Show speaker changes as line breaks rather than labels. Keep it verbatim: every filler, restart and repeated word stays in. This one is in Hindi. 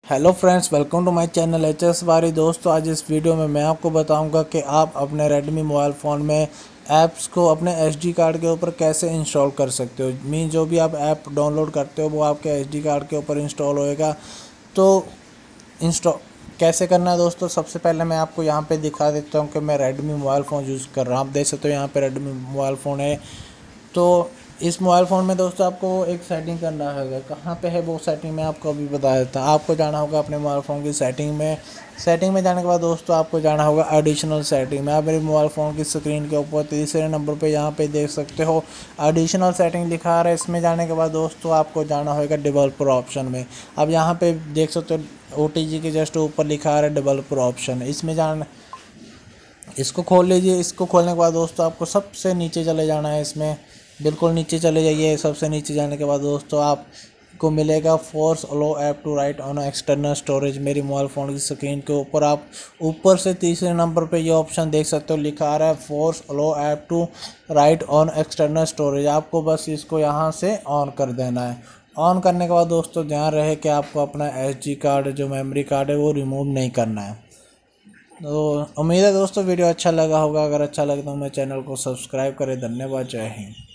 Hello friends, welcome to my channel H S Wari. दोस्तों, आज इस वीडियो में मैं आपको बताऊंगा कि आप अपने रेडमी मोबाइल फ़ोन में ऐप्स को अपने एसडी कार्ड के ऊपर कैसे इंस्टॉल कर सकते हो। मीन जो भी आप ऐप डाउनलोड करते हो वो आपके एसडी कार्ड के ऊपर इंस्टॉल होएगा। तो इंस्टॉल कैसे करना है दोस्तों, सबसे पहले मैं आपको यहाँ पे दिखा देता हूँ कि मैं रेडमी मोबाइल फ़ोन यूज़ कर रहा हूँ। आप देख सकते हो यहाँ पे रेडमी मोबाइल फ़ोन है। तो इस मोबाइल फ़ोन में दोस्तों आपको एक सेटिंग करना होगा। कहाँ पे है वो सेटिंग, मैं आपको अभी बता देता हूँ। आपको जाना होगा अपने मोबाइल फ़ोन की सेटिंग में। सेटिंग में जाने के बाद दोस्तों आपको जाना होगा एडिशनल सेटिंग में। आप मेरे मोबाइल फ़ोन की स्क्रीन के ऊपर तीसरे नंबर पे यहाँ पे देख सकते हो एडिशनल सेटिंग लिखा आ रहा है। इसमें जाने के बाद दोस्तों आपको जाना होगा डेवलपर ऑप्शन में। अब यहाँ पे देख सकते हो ओ टी जी के जस्ट ऊपर लिखा आ रहा है डेवलपर ऑप्शन। इसमें जाना, इसको खोल लीजिए। इसको खोलने के बाद दोस्तों आपको सबसे नीचे चले जाना है। इसमें बिल्कुल नीचे चले जाइए। सबसे नीचे जाने के बाद दोस्तों आपको मिलेगा force allow app to write on external storage. मेरी मोबाइल फ़ोन की स्क्रीन के ऊपर आप ऊपर से तीसरे नंबर पे ये ऑप्शन देख सकते हो, लिखा आ रहा है force allow app to write on external storage. आपको बस इसको यहाँ से ऑन कर देना है। ऑन करने के बाद दोस्तों ध्यान रहे कि आपको अपना एस डी कार्ड जो मेमोरी कार्ड है वो रिमूव नहीं करना है। तो उम्मीद है दोस्तों वीडियो अच्छा लगा होगा। अगर अच्छा लगे तो मेरे चैनल को सब्सक्राइब करें। धन्यवाद, जय हिंद।